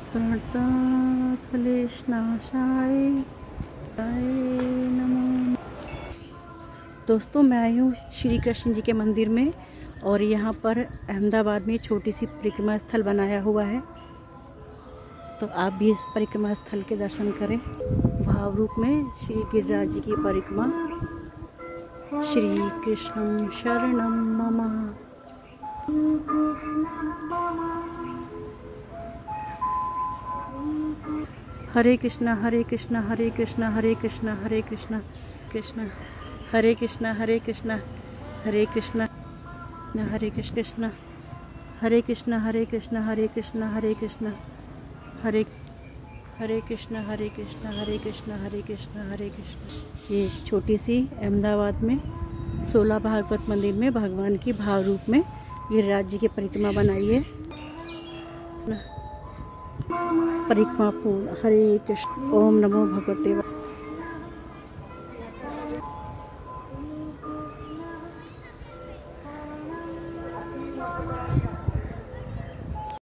क्लेशनाशाय नमो। दोस्तों, मैं आई हूँ श्री कृष्ण जी के मंदिर में और यहाँ पर अहमदाबाद में छोटी सी परिक्रमा स्थल बनाया हुआ है, तो आप भी इस परिक्रमा स्थल के दर्शन करें। भाव रूप में श्री गिरिराज जी की परिक्रमा। श्री कृष्णं शरणं मम। हरे कृष्णा हरे कृष्णा हरे कृष्णा हरे कृष्णा हरे कृष्णा कृष्णा हरे कृष्णा हरे कृष्णा हरे कृष्णा हरे कृष्णा हरे कृष्णा हरे कृष्णा हरे कृष्णा हरे कृष्णा हरे कृष्णा हरे कृष्णा हरे कृष्णा हरे कृष्णा हरे कृष्णा। ये छोटी सी अहमदाबाद में 16 भागवत मंदिर में भगवान की भाव रूप में गिरिराज जी की परिक्रमा बनाई है। परिक्रमा पूर्ण। हरे कृष्ण। ओम नमो भगवते